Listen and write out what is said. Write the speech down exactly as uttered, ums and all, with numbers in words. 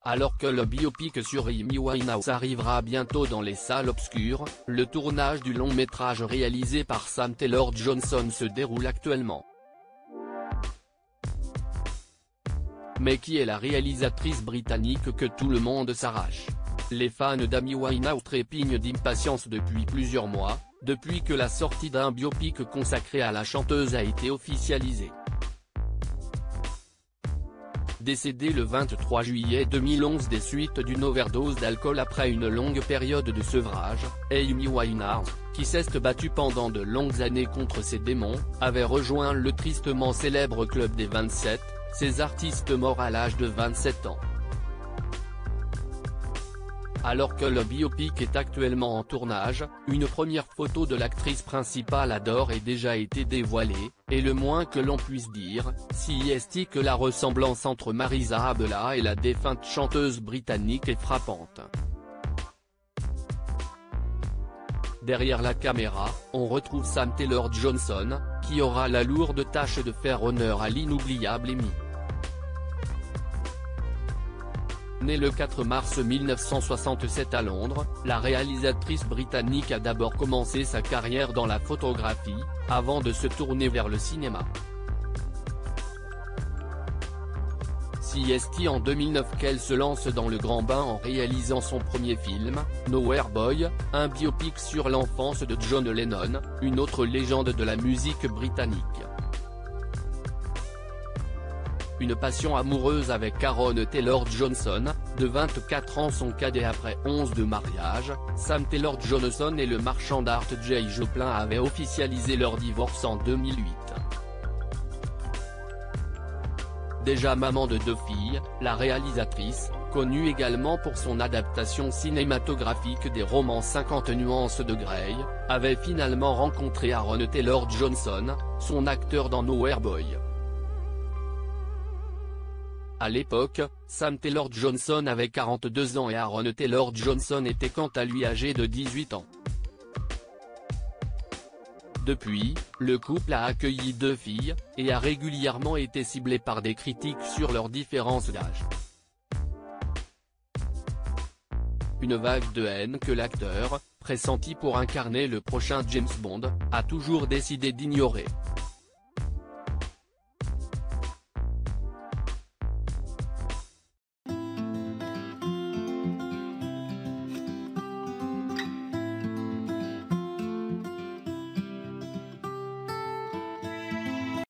Alors que le biopic sur Amy Winehouse arrivera bientôt dans les salles obscures, le tournage du long métrage réalisé par Sam Taylor Johnson se déroule actuellement. Mais qui est la réalisatrice britannique que tout le monde s'arrache? Les fans d'Amy Winehouse trépignent d'impatience depuis plusieurs mois, depuis que la sortie d'un biopic consacré à la chanteuse a été officialisée. Décédée le vingt-trois juillet deux mille onze des suites d'une overdose d'alcool après une longue période de sevrage, Amy Winehouse, qui s'est battue pendant de longues années contre ses démons, avait rejoint le tristement célèbre club des vingt-sept, ces artistes morts à l'âge de vingt-sept ans. Alors que le biopic est actuellement en tournage, une première photo de l'actrice principale a d'ores et déjà été dévoilée, et le moins que l'on puisse dire, si est que la ressemblance entre Marisa Abela et la défunte chanteuse britannique est frappante. Derrière la caméra, on retrouve Sam Taylor Johnson, qui aura la lourde tâche de faire honneur à l'inoubliable Amy. Née le quatre mars mille neuf cent soixante-sept à Londres, la réalisatrice britannique a d'abord commencé sa carrière dans la photographie, avant de se tourner vers le cinéma. C'est en deux mille neuf qu'elle se lance dans le grand bain en réalisant son premier film, Nowhere Boy, un biopic sur l'enfance de John Lennon, une autre légende de la musique britannique. Une passion amoureuse avec Aaron Taylor Johnson, de vingt-quatre ans son cadet après onze de mariage, Sam Taylor Johnson et le marchand d'art Jay Joplin avaient officialisé leur divorce en deux mille huit. Déjà maman de deux filles, la réalisatrice, connue également pour son adaptation cinématographique des romans cinquante nuances de Grey, avait finalement rencontré Aaron Taylor Johnson, son acteur dans Nowhere Boy. À l'époque, Sam Taylor Johnson avait quarante-deux ans et Aaron Taylor Johnson était quant à lui âgé de dix-huit ans. Depuis, le couple a accueilli deux filles, et a régulièrement été ciblé par des critiques sur leur différence d'âge. Une vague de haine que l'acteur, pressenti pour incarner le prochain James Bond, a toujours décidé d'ignorer.